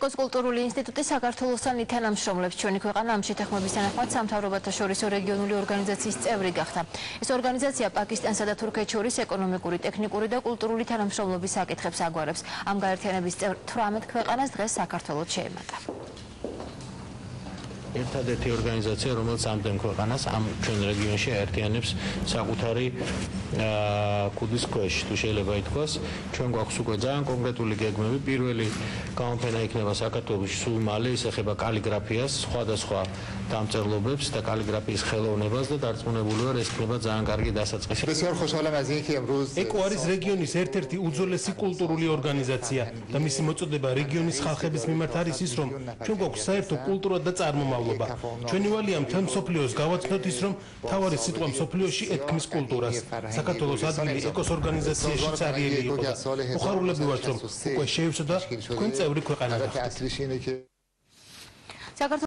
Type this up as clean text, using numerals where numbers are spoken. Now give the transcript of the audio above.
ეკოსკულტურული ინსტიტუტი საქართველოსთან ითანამშრომლებს. ჩვენი ქვეყანა ამ შეთანხმების თანახმად სამთავრობათა შორისო რეგიონული ორგანიზაციის წევრი გახდა. ეს ორგანიზაცია პაკისტანსა და თურქეთს შორის ეკონომიკური, ტექნიკური და კულტურული თანამშრომლობის საკითხებს აგვარებს. ამ გაერთიანების წევრ 18 ქვეყანას დღეს საქართველოს შეემატა. ერთადერთი ორგანიზაცია, რომელიც ამდენ ქვეყანას ამ ჩვენ რეგიონში აერთიანებს საკუთარი კუდის ქვეშ, თუ შეიძლება ითქვას. ჩვენ გვაქვს უკვე ძალიან კონკრეტული გეგმები. პირველი გამოფენა იქნება საქართველოში სულ მალე, ის ეხება კალიგრაფიას, სხვადასხვა დამწერლობებს და კალიგრაფიის ხელოვნებას და დარწმუნებული ვარ, ეს იქნება ძალიან კარგი დასაწყისი. ეკო არის რეგიონის ერთ-ერთი უძველესი კულტურული ორგანიზაცია და მისი მოწოდება რეგიონის ხალხების მიმართ არის ის, რომ ჩვენ გვაქვს საერთო კულტურა და წარმომავლობა. ჩვენი ვალია მთელ მსოფლიოს გავაცნოთ ის, რომ მთავარი სიტყვა მსოფლიოში ეთქმის კულტურას. საქართველოს ადგილი ეკოს ორგანიზაციაში წარიელი იყო და მოხარულები ვართ, რომ უკვე შეივსო და თქვენ წევრი ქვეყანა გახდეთ.